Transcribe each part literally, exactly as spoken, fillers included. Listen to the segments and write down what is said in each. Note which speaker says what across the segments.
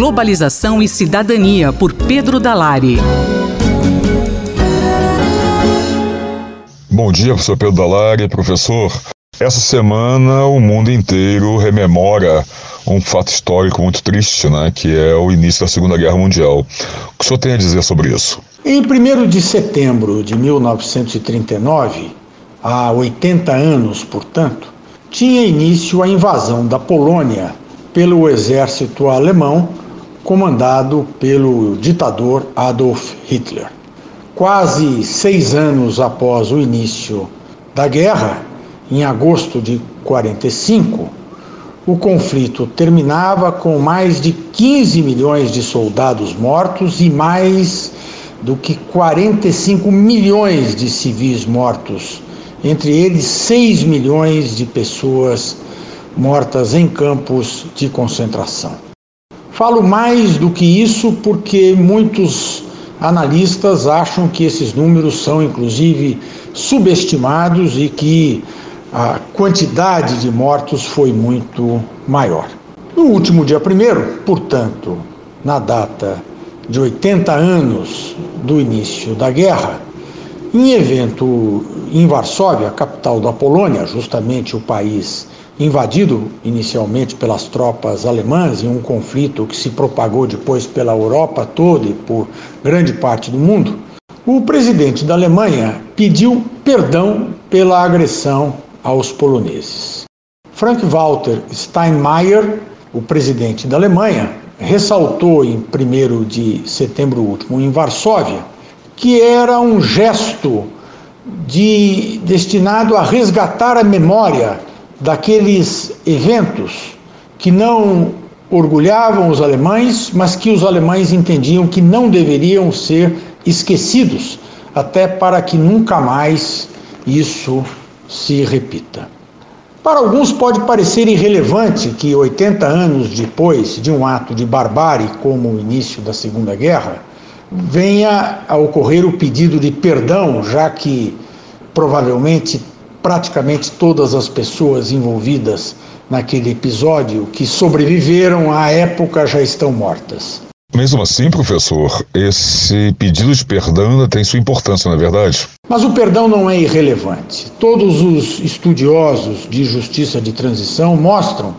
Speaker 1: Globalização e Cidadania, por Pedro Dalari.
Speaker 2: Bom dia, professor Pedro Dalari. Professor, essa semana o mundo inteiro rememora um fato histórico muito triste, né, que é o início da Segunda Guerra Mundial. O que o senhor tem a dizer sobre isso?
Speaker 3: Em primeiro de setembro de mil novecentos e trinta e nove, há oitenta anos, portanto, tinha início a invasão da Polônia pelo exército alemão, comandado pelo ditador Adolf Hitler. Quase seis anos após o início da guerra, em agosto de quarenta e cinco, o conflito terminava com mais de quinze milhões de soldados mortos e mais do que quarenta e cinco milhões de civis mortos, entre eles seis milhões de pessoas mortas em campos de concentração. Falo mais do que isso porque muitos analistas acham que esses números são, inclusive, subestimados e que a quantidade de mortos foi muito maior. No último dia primeiro, portanto, na data de oitenta anos do início da guerra, em evento em Varsóvia, capital da Polônia, justamente o país invadido inicialmente pelas tropas alemãs em um conflito que se propagou depois pela Europa toda e por grande parte do mundo, o presidente da Alemanha pediu perdão pela agressão aos poloneses. Frank-Walter Steinmeier, o presidente da Alemanha, ressaltou em primeiro de setembro último em Varsóvia que era um gesto de, destinado a resgatar a memória daqueles eventos que não orgulhavam os alemães, mas que os alemães entendiam que não deveriam ser esquecidos, até para que nunca mais isso se repita. Para alguns pode parecer irrelevante que oitenta anos depois de um ato de barbárie como o início da Segunda Guerra, venha a ocorrer o pedido de perdão, já que provavelmente praticamente todas as pessoas envolvidas naquele episódio que sobreviveram à época já estão mortas.
Speaker 2: Mesmo assim, professor, esse pedido de perdão ainda tem sua importância, não é verdade?
Speaker 3: Mas o perdão não é irrelevante. Todos os estudiosos de justiça de transição mostram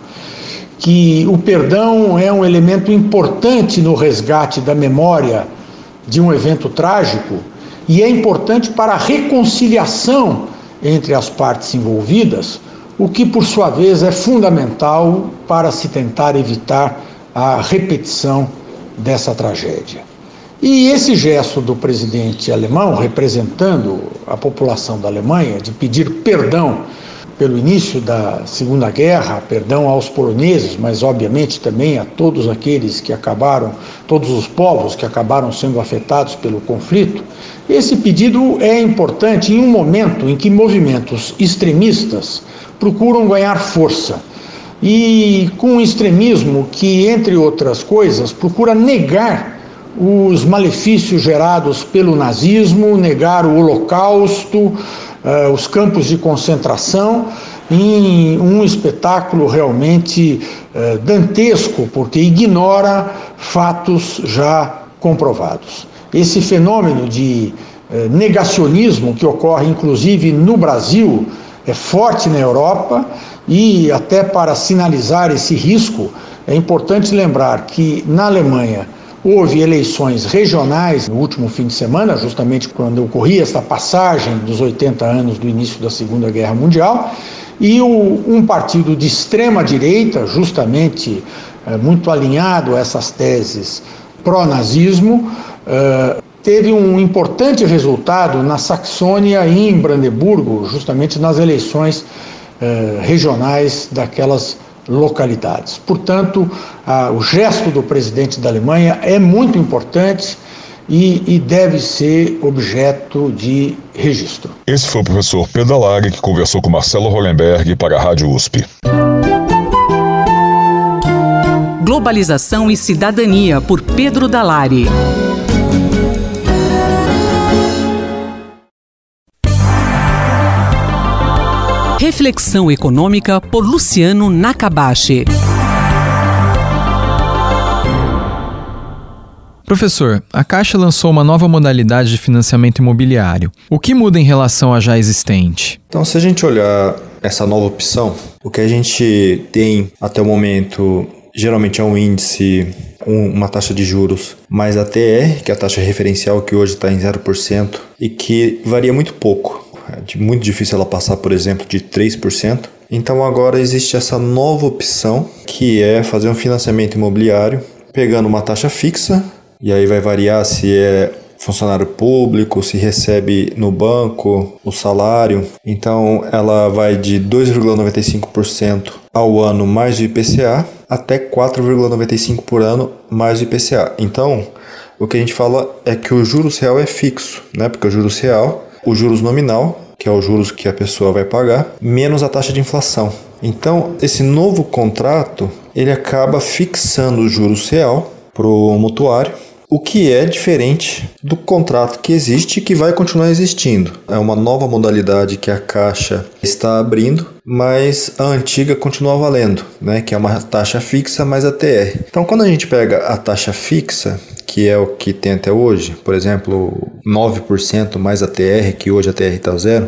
Speaker 3: que o perdão é um elemento importante no resgate da memória de um evento trágico e é importante para a reconciliação entre as partes envolvidas, o que, por sua vez, é fundamental para se tentar evitar a repetição dessa tragédia. E esse gesto do presidente alemão, representando a população da Alemanha, de pedir perdão pelo início da Segunda Guerra, perdão aos poloneses, mas obviamente também a todos aqueles que acabaram, todos os povos que acabaram sendo afetados pelo conflito, esse pedido é importante em um momento em que movimentos extremistas procuram ganhar força e com um extremismo que, entre outras coisas, procura negar os malefícios gerados pelo nazismo, negar o Holocausto, Uh, os campos de concentração, em um espetáculo realmente uh, dantesco, porque ignora fatos já comprovados. Esse fenômeno de uh, negacionismo que ocorre inclusive no Brasil é forte na Europa e até para sinalizar esse risco é importante lembrar que na Alemanha houve eleições regionais no último fim de semana, justamente quando ocorria essa passagem dos oitenta anos do início da Segunda Guerra Mundial, e o, um partido de extrema-direita, justamente é, muito alinhado a essas teses pró-nazismo, é, teve um importante resultado na Saxônia e em Brandeburgo, justamente nas eleições é, regionais daquelas localidades. Portanto, ah, o gesto do presidente da Alemanha é muito importante e, e deve ser objeto de registro.
Speaker 2: Esse foi o professor Pedro Dalari, que conversou com Marcelo Hollenberg para a Rádio U S P.
Speaker 1: Globalização e Cidadania, por Pedro Dalari. Reflexão econômica por Luciano Nakabashi.
Speaker 4: Professor, a Caixa lançou uma nova modalidade de financiamento imobiliário. O que muda em relação à já existente?
Speaker 5: Então, se a gente olhar essa nova opção, o que a gente tem até o momento geralmente é um índice, um, uma taxa de juros mais a T R, que é a taxa referencial que hoje está em zero por cento e que varia muito pouco. É muito difícil ela passar, por exemplo, de três por cento. Então agora existe essa nova opção que é fazer um financiamento imobiliário pegando uma taxa fixa, e aí vai variar se é funcionário público, se recebe no banco o salário. Então ela vai de dois vírgula noventa e cinco por cento ao ano mais o I P C A até quatro vírgula noventa e cinco por cento por ano mais o I P C A. Então o que a gente fala é que o juros real é fixo, né? Porque o juros real, o juros nominal, que é os juros que a pessoa vai pagar, menos a taxa de inflação. Então esse novo contrato ele acaba fixando o juros real para o mutuário, o que é diferente do contrato que existe e que vai continuar existindo. É uma nova modalidade que a Caixa está abrindo, mas a antiga continua valendo, né? Que é uma taxa fixa mais a T R. Então, quando a gente pega a taxa fixa, que é o que tem até hoje, por exemplo, nove por cento mais a T R, que hoje a T R está zero,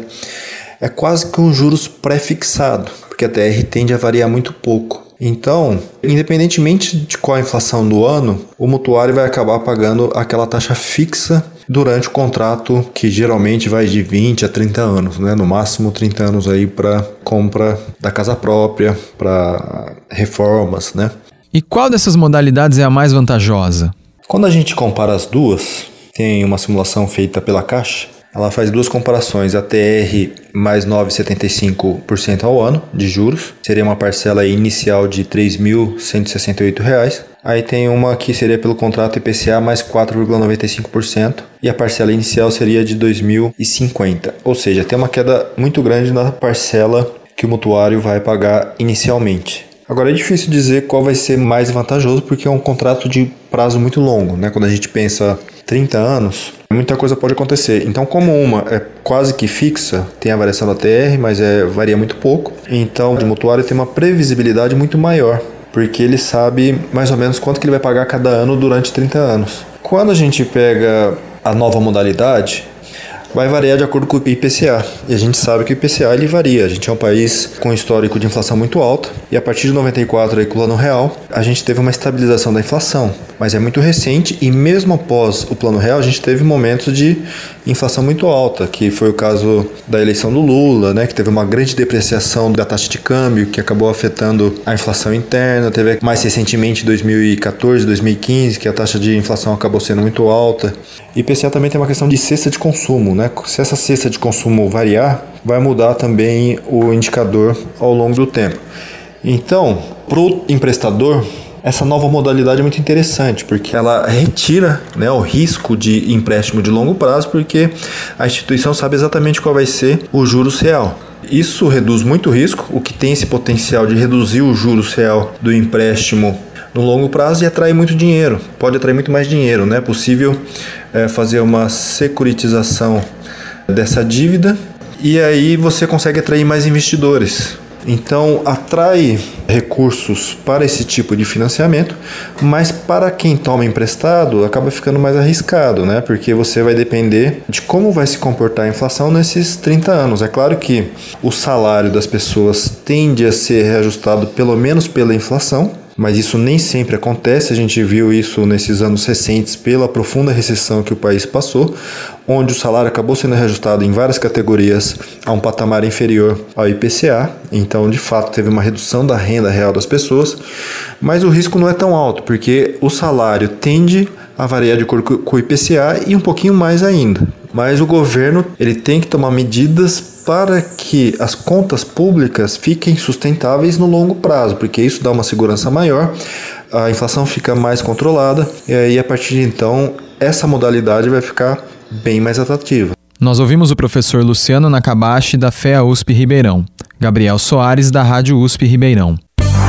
Speaker 5: é quase que um juros pré-fixado, porque a T R tende a variar muito pouco. Então, independentemente de qual a inflação do ano, o mutuário vai acabar pagando aquela taxa fixa durante o contrato, que geralmente vai de vinte a trinta anos, né? No máximo trinta anos aí para compra da casa própria, para reformas, né?
Speaker 4: E qual dessas modalidades é a mais vantajosa?
Speaker 5: Quando a gente compara as duas, tem uma simulação feita pela Caixa. Ela faz duas comparações, a T R mais nove vírgula setenta e cinco por cento ao ano de juros, seria uma parcela inicial de três mil cento e sessenta e oito reais. Aí tem uma que seria pelo contrato I P C A mais quatro vírgula noventa e cinco por cento e a parcela inicial seria de dois mil e cinquenta. Ou seja, tem uma queda muito grande na parcela que o mutuário vai pagar inicialmente. Agora é difícil dizer qual vai ser mais vantajoso porque é um contrato de prazo muito longo, né? Quando a gente pensa trinta anos, muita coisa pode acontecer. Então, como uma é quase que fixa, tem a variação da T R, mas é, varia muito pouco, então o mutuário tem uma previsibilidade muito maior, porque ele sabe mais ou menos quanto que ele vai pagar cada ano durante trinta anos. Quando a gente pega a nova modalidade, vai variar de acordo com o I P C A. E a gente sabe que o I P C A ele varia. A gente é um país com histórico de inflação muito alta. E a partir de noventa e quatro, aí, com o Plano Real, a gente teve uma estabilização da inflação. Mas é muito recente e mesmo após o Plano Real, a gente teve momentos de inflação muito alta, que foi o caso da eleição do Lula, né, que teve uma grande depreciação da taxa de câmbio, que acabou afetando a inflação interna. Teve mais recentemente dois mil e quatorze, dois mil e quinze, que a taxa de inflação acabou sendo muito alta. E I P C A também tem uma questão de cesta de consumo, né? Se essa cesta de consumo variar, vai mudar também o indicador ao longo do tempo. Então, para o emprestador, essa nova modalidade é muito interessante, porque ela retira, né, o risco de empréstimo de longo prazo, porque a instituição sabe exatamente qual vai ser o juros real. Isso reduz muito o risco, o que tem esse potencial de reduzir o juros real do empréstimo no longo prazo e atrai muito dinheiro, pode atrair muito mais dinheiro, né? É possível é, fazer uma securitização dessa dívida e aí você consegue atrair mais investidores. Então atrai recursos para esse tipo de financiamento, mas para quem toma emprestado acaba ficando mais arriscado, né? Porque você vai depender de como vai se comportar a inflação nesses trinta anos. É claro que o salário das pessoas tende a ser reajustado pelo menos pela inflação, mas isso nem sempre acontece. A gente viu isso nesses anos recentes pela profunda recessão que o país passou, onde o salário acabou sendo reajustado em várias categorias a um patamar inferior ao I P C A. Então, de fato, teve uma redução da renda real das pessoas, mas o risco não é tão alto, porque o salário tende a variar de acordo com o I P C A e um pouquinho mais ainda. Mas o governo ele tem que tomar medidas para que as contas públicas fiquem sustentáveis no longo prazo, porque isso dá uma segurança maior, a inflação fica mais controlada e aí a partir de então essa modalidade vai ficar bem mais atrativa.
Speaker 4: Nós ouvimos o professor Luciano Nakabashi da F E A U S P Ribeirão, Gabriel Soares da Rádio U S P Ribeirão.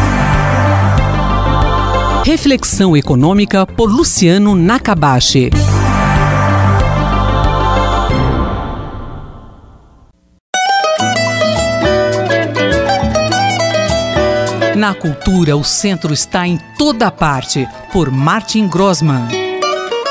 Speaker 1: Reflexão econômica por Luciano Nakabashi. Na cultura, o centro está em toda parte, por Martin Grossmann.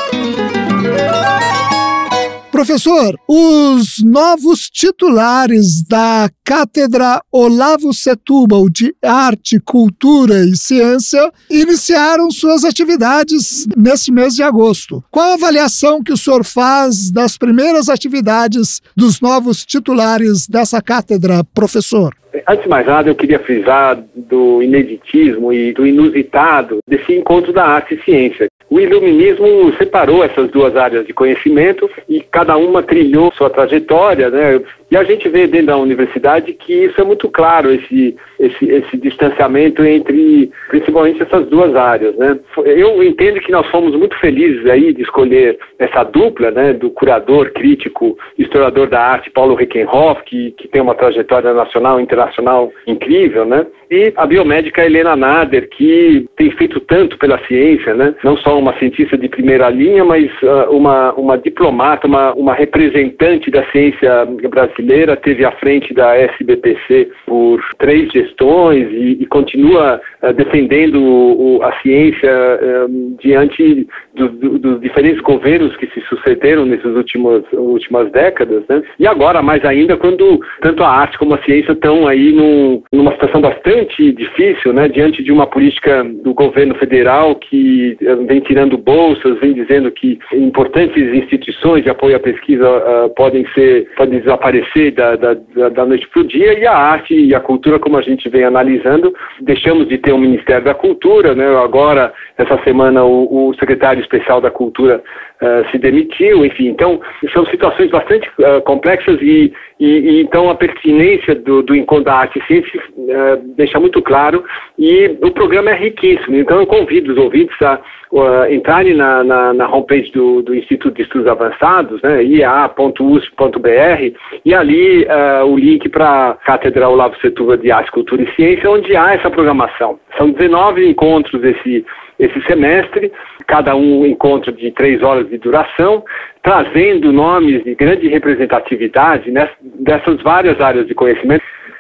Speaker 6: Professor, os novos titulares da Cátedra Olavo Setúbal de Arte, Cultura e Ciência iniciaram suas atividades nesse mês de agosto. Qual a avaliação que o senhor faz das primeiras atividades dos novos titulares dessa cátedra, professor?
Speaker 7: Antes de mais nada, eu queria frisar do ineditismo e do inusitado desse encontro da arte e ciência. O iluminismo separou essas duas áreas de conhecimento e cada uma trilhou sua trajetória, né? E a gente vê dentro da universidade que isso é muito claro, esse, esse, esse distanciamento entre, principalmente, essas duas áreas, né? Eu entendo que nós fomos muito felizes aí de escolher essa dupla, né? Do curador, crítico, historiador da arte, Paulo Reckenhoff, que, que tem uma trajetória nacional e internacional incrível, né? E a biomédica Helena Nader, que tem feito tanto pela ciência, né? Não só uma cientista de primeira linha, mas uh, uma, uma diplomata, uma, uma representante da ciência brasileira, teve à frente da S B P C por três gestões e, e continua uh, defendendo o, a ciência uh, diante dos do, do diferentes governos que se sucederam nessas últimas, últimas décadas, né? E agora, mais ainda, quando tanto a arte como a ciência estão aí num, numa situação bastante difícil, né? Diante de uma política do governo federal que uh, vem tirando bolsas, vem dizendo que importantes instituições de apoio à pesquisa uh, podem ser, podem desaparecer da, da, da noite para o dia, e a arte e a cultura, como a gente vem analisando, deixamos de ter um Ministério da Cultura, né? Agora, essa semana, o, o secretário especial da Cultura uh, se demitiu, enfim, então são situações bastante uh, complexas e, e, e então a pertinência do, do encontro da arte e ciência uh, deixa muito claro, e o programa é riquíssimo, então eu convido os ouvintes a Uh, entrarem na, na, na homepage do, do Instituto de Estudos Avançados, né, i a ponto u s p ponto b r, e ali uh, o link para a Cátedra Olavo Setúbal de Arte, Cultura e Ciência, onde há essa programação. São dezenove encontros esse, esse semestre, cada um encontro de três horas de duração, trazendo nomes de grande representatividade ness, dessas várias áreas de conhecimento.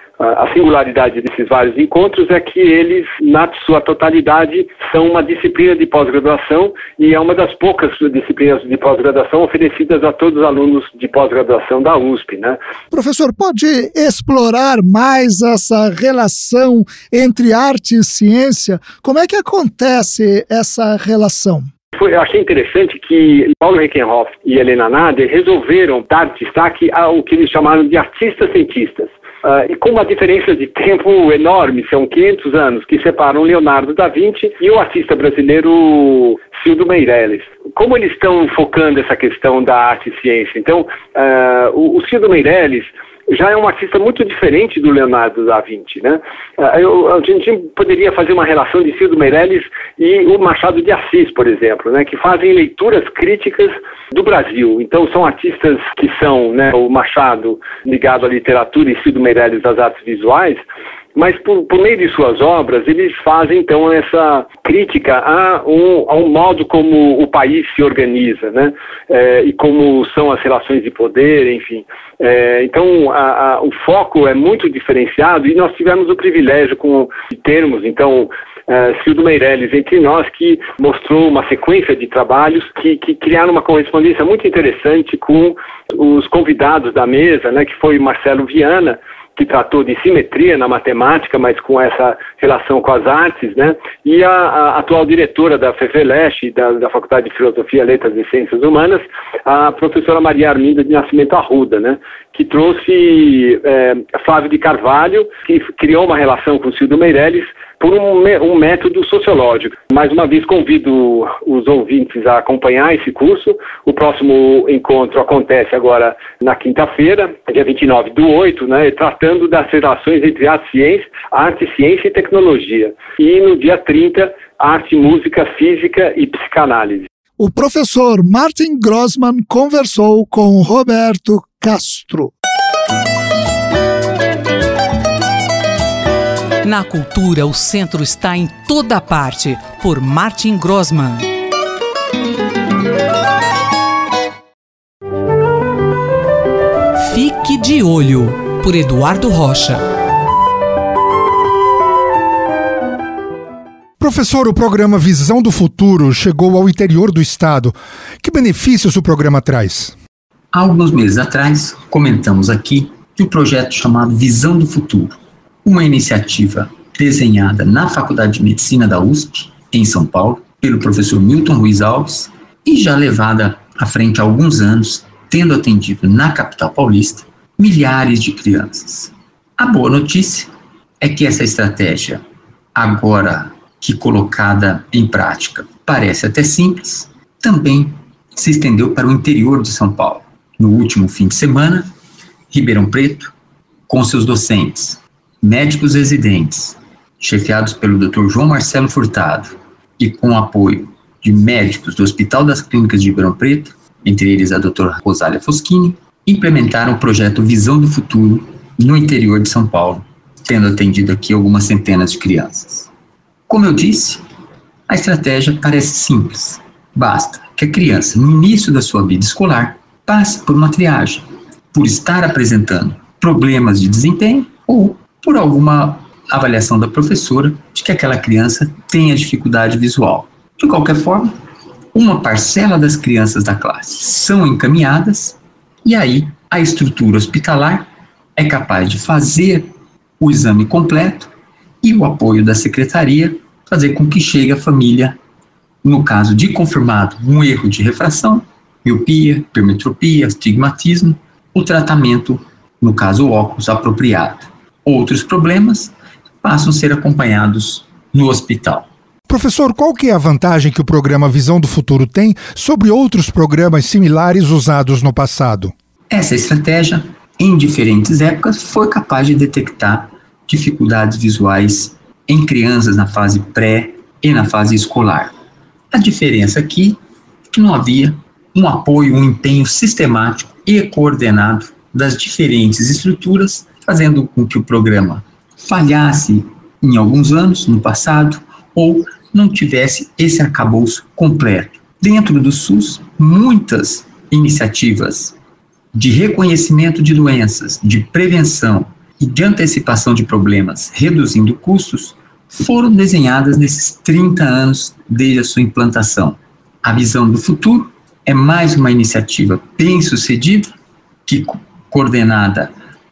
Speaker 7: A singularidade desses vários encontros é que eles, na sua totalidade, são uma disciplina de pós-graduação e é uma das poucas disciplinas de pós-graduação oferecidas a todos os alunos de pós-graduação da U S P, né?
Speaker 6: Professor, pode explorar mais essa relação entre arte e ciência? Como é que acontece essa relação?
Speaker 7: Eu achei interessante que Paulo Reckenhoff e Helena Nader resolveram dar destaque ao que eles chamaram de artistas-cientistas. Uh, e com uma diferença de tempo enorme, são quinhentos anos, que separam Leonardo da Vinci e o artista brasileiro Cildo Meirelles. Como eles estão focando essa questão da arte e ciência? Então, uh, o, o Cildo Meirelles já é um artista muito diferente do Leonardo da Vinci, né? Eu, a gente poderia fazer uma relação de Cildo Meirelles e o Machado de Assis, por exemplo, né? Que fazem leituras críticas do Brasil. Então são artistas que são, né, o Machado ligado à literatura e Cildo Meirelles às artes visuais, mas por, por meio de suas obras, eles fazem, então, essa crítica a um, a um modo como o país se organiza, né? É, e como são as relações de poder, enfim. É, então, a, a, o foco é muito diferenciado e nós tivemos o privilégio com, de termos, então, Uh, Cildo Meirelles entre nós, que mostrou uma sequência de trabalhos que, que criaram uma correspondência muito interessante com os convidados da mesa, né, que foi Marcelo Viana, que tratou de simetria na matemática, mas com essa relação com as artes, né? E a, a atual diretora da FEFELESH, da, da Faculdade de Filosofia, Letras e Ciências Humanas, a professora Maria Arminda de Nascimento Arruda, né? Que trouxe é, Flávio de Carvalho, que criou uma relação com Cildo Meirelles por um, um método sociológico. Mais uma vez convido os ouvintes a acompanhar esse curso. O próximo encontro acontece agora na quinta-feira, dia vinte e nove do oito, né, tratando das relações entre arte, ciência, arte, ciência e tecnologia. E no dia trinta, arte, música, física e psicanálise.
Speaker 6: O professor Martin Grossmann conversou com Roberto Castro.
Speaker 1: Na cultura, o centro está em toda parte, por Martin Grossmann. Fique de Olho, por Eduardo Rocha.
Speaker 6: Professor, o programa Visão do Futuro chegou ao interior do estado. Que benefícios o programa traz?
Speaker 8: Há alguns meses atrás, comentamos aqui de um projeto chamado Visão do Futuro, uma iniciativa desenhada na Faculdade de Medicina da U S P, em São Paulo, pelo professor Milton Ruiz Alves, e já levada à frente há alguns anos, tendo atendido na capital paulista milhares de crianças. A boa notícia é que essa estratégia, agora que colocada em prática, parece até simples, também se estendeu para o interior de São Paulo. No último fim de semana, Ribeirão Preto, com seus docentes, médicos residentes, chefiados pelo doutor João Marcelo Furtado e com o apoio de médicos do Hospital das Clínicas de Ribeirão Preto, entre eles a doutora Rosália Foschini, implementaram o projeto Visão do Futuro no interior de São Paulo, tendo atendido aqui algumas centenas de crianças. Como eu disse, a estratégia parece simples. Basta que a criança, no início da sua vida escolar, passe por uma triagem, por estar apresentando problemas de desempenho ou por alguma avaliação da professora de que aquela criança tenha dificuldade visual. De qualquer forma, uma parcela das crianças da classe são encaminhadas e aí a estrutura hospitalar é capaz de fazer o exame completo e o apoio da secretaria fazer com que chegue a família, no caso de confirmado um erro de refração, miopia, hipermetropia, astigmatismo, o tratamento, no caso o óculos apropriado. Outros problemas passam a ser acompanhados no hospital.
Speaker 6: Professor, qual que é a vantagem que o programa Visão do Futuro tem sobre outros programas similares usados no passado?
Speaker 8: Essa estratégia, em diferentes épocas, foi capaz de detectar dificuldades visuais em crianças na fase pré e na fase escolar. A diferença aqui é que não havia um apoio, um empenho sistemático e coordenado das diferentes estruturas, fazendo com que o programa falhasse em alguns anos no passado ou não tivesse esse arcabouço completo. Dentro do SUS, muitas iniciativas de reconhecimento de doenças, de prevenção e de antecipação de problemas, reduzindo custos, foram desenhadas nesses trinta anos desde a sua implantação. A Visão do Futuro é mais uma iniciativa bem-sucedida, que, coordenada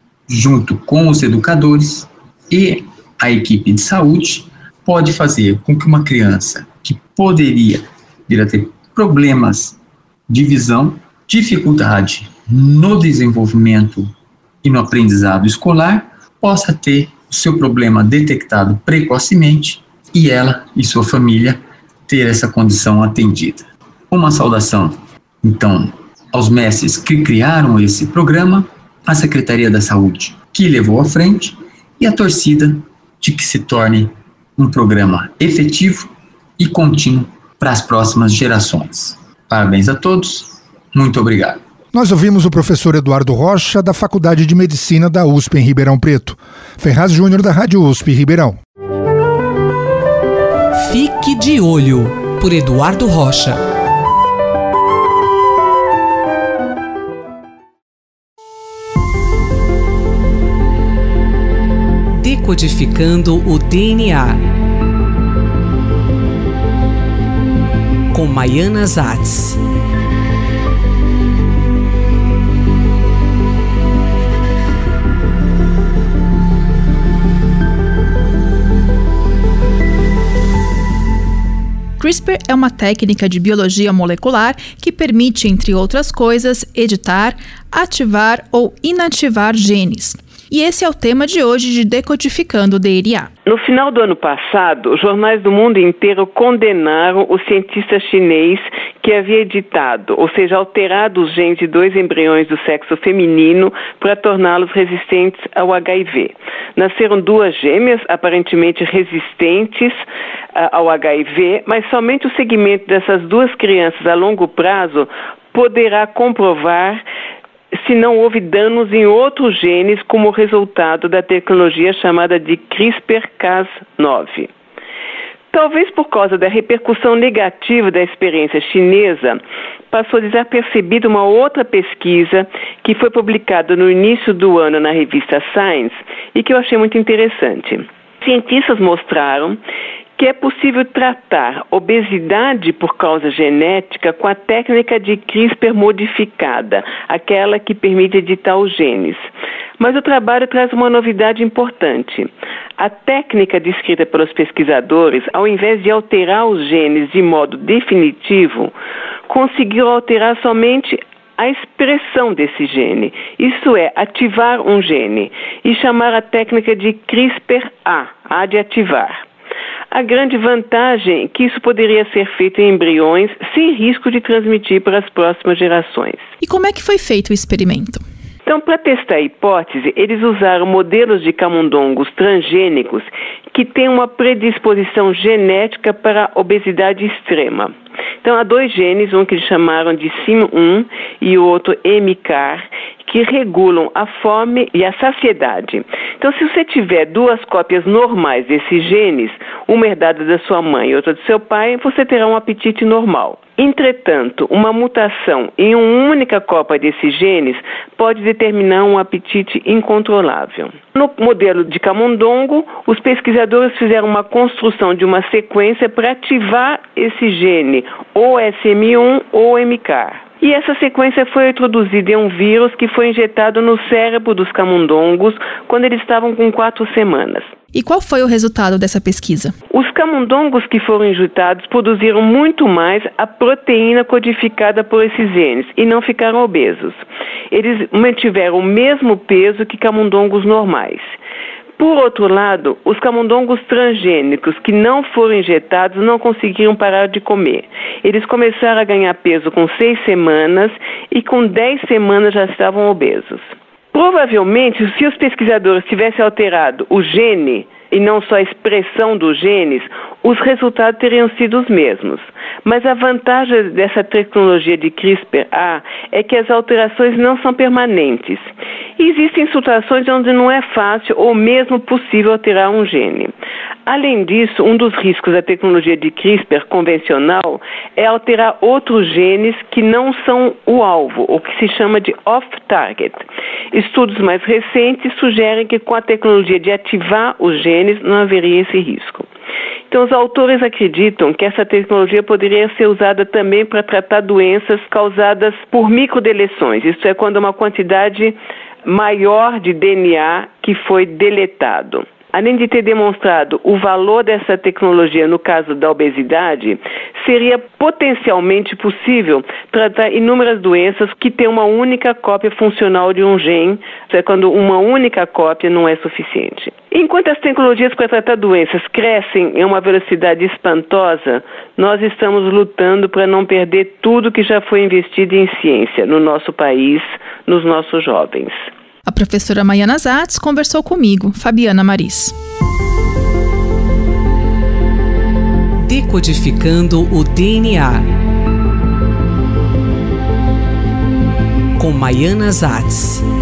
Speaker 8: junto com os educadores e a equipe de saúde, pode fazer com que uma criança que poderia vir a ter problemas de visão, dificuldade no desenvolvimento e no aprendizado escolar, possa ter o seu problema detectado precocemente e ela e sua família ter essa condição atendida. Uma saudação, então, aos mestres que criaram esse programa, à Secretaria da Saúde que levou à frente e à torcida de que se torne um programa efetivo e contínuo para as próximas gerações. Parabéns a todos, muito obrigado.
Speaker 6: Nós ouvimos o professor Eduardo Rocha, da Faculdade de Medicina da U S P em Ribeirão Preto. Ferraz Júnior, da Rádio U S P Ribeirão.
Speaker 1: Fique de Olho, por Eduardo Rocha. Decodificando o D N A, com Maiana Zatz.
Speaker 9: CRISPR é uma técnica de biologia molecular que permite, entre outras coisas, editar, ativar ou inativar genes. E esse é o tema de hoje de Decodificando o D N A.
Speaker 10: No final do ano passado, jornais do mundo inteiro condenaram o cientista chinês que havia editado, ou seja, alterado os genes de dois embriões do sexo feminino para torná-los resistentes ao H I V. Nasceram duas gêmeas aparentemente resistentes uh, ao H I V, mas somente o segmento dessas duas crianças a longo prazo poderá comprovar se não houve danos em outros genes como resultado da tecnologia chamada de CRISPR Cas nove. Talvez por causa da repercussão negativa da experiência chinesa, passou desapercebida uma outra pesquisa que foi publicada no início do ano na revista Science e que eu achei muito interessante. Cientistas mostraram que que é possível tratar obesidade por causa genética com a técnica de CRISPR modificada, aquela que permite editar os genes. Mas o trabalho traz uma novidade importante. A técnica descrita pelos pesquisadores, ao invés de alterar os genes de modo definitivo, conseguiu alterar somente a expressão desse gene, isto é, ativar um gene, e chamar a técnica de CRISPR-A, A de ativar. A grande vantagem é que isso poderia ser feito em embriões sem risco de transmitir para as próximas gerações.
Speaker 9: E como é que foi feito o experimento?
Speaker 10: Então, para testar a hipótese, eles usaram modelos de camundongos transgênicos que têm uma predisposição genética para a obesidade extrema. Então, há dois genes, um que eles chamaram de S I M um e o outro M C A R, que regulam a fome e a saciedade. Então, se você tiver duas cópias normais desses genes, uma herdada da sua mãe e outra do seu pai, você terá um apetite normal. Entretanto, uma mutação em uma única cópia desses genes pode determinar um apetite incontrolável. No modelo de camundongo, os pesquisadores fizeram uma construção de uma sequência para ativar esse gene, ou S M um ou M C A R. E essa sequência foi introduzida em um vírus que foi injetado no cérebro dos camundongos quando eles estavam com quatro semanas.
Speaker 9: E qual foi o resultado dessa pesquisa?
Speaker 10: Os camundongos que foram injetados produziram muito mais a proteína codificada por esses genes e não ficaram obesos. Eles mantiveram o mesmo peso que camundongos normais. Por outro lado, os camundongos transgênicos que não foram injetados não conseguiram parar de comer. Eles começaram a ganhar peso com seis semanas e com dez semanas já estavam obesos. Provavelmente, se os pesquisadores tivessem alterado o gene e não só a expressão dos genes, os resultados teriam sido os mesmos. Mas a vantagem dessa tecnologia de CRISPR-A é que as alterações não são permanentes. E existem situações onde não é fácil ou mesmo possível alterar um gene. Além disso, um dos riscos da tecnologia de CRISPR convencional é alterar outros genes que não são o alvo, o que se chama de off-target. Estudos mais recentes sugerem que com a tecnologia de ativar os genes não haveria esse risco. Então, os autores acreditam que essa tecnologia poderia ser usada também para tratar doenças causadas por microdeleções, isto é, quando uma quantidade maior de D N A que foi deletado. Além de ter demonstrado o valor dessa tecnologia no caso da obesidade, seria potencialmente possível tratar inúmeras doenças que têm uma única cópia funcional de um gene, isso é, quando uma única cópia não é suficiente. Enquanto as tecnologias para tratar doenças crescem em uma velocidade espantosa, nós estamos lutando para não perder tudo que já foi investido em ciência no nosso país, nos nossos jovens.
Speaker 9: A professora Maiana Zatz conversou comigo, Fabiana Maris.
Speaker 1: Decodificando o D N A com Maiana Zatz.